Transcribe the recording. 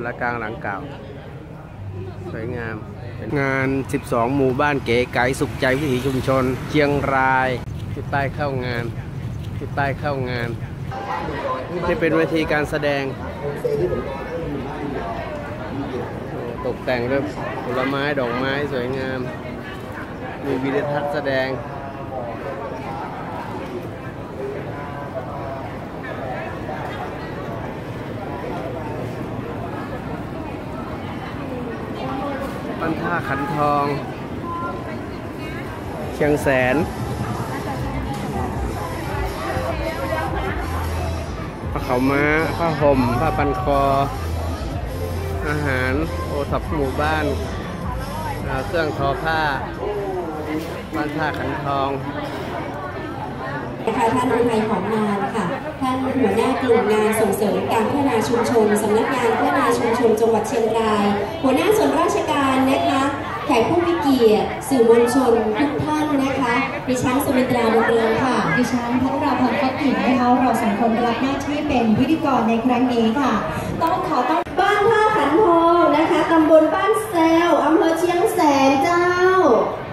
ารกลางหลังเก่าสวยงามเป็นงาน12หมู่บ้านเก๋ไก๋สุขใจวิถีชุมชนเชียงรายที่ป้ายเข้างานที่ป้ายเข้างานนี่เป็นเวทีการแสดงตกแต่งด้วยผลไม้ดอกไม้สวยงามมีวิดีทัศน์แสดงปั้นท่าขันทองเชียงแสนผ้าขาวม้าผ้าห่มผ้าพันคออาหารโอท็อปหมู่บ้านเครื่องทอผ้าปั้นท่าขันทองท่านประธานของงานค่ะท่านหัวหน้ากลุ่มงานส่งเสริมการพัฒนาชุมชนสำนักงานพัฒนาชุมชนจังหวัดเชียงรายหัวหน้าส่วนราชการนะคะแขกผู้มีเกียรติสื่อมวลชนทุกท่านนะคะดิฉันสุมิตราบุญเรืองค่ะดิฉันพัทราพรฟักถิ่นนะคะเราสองคนรับหน้าที่เป็นพิธีกรในครั้งนี้ค่ะต้องบ้านท่าขันทองนะคะตำบลบ้านแซวอำเภอเชียงแสนเจ้า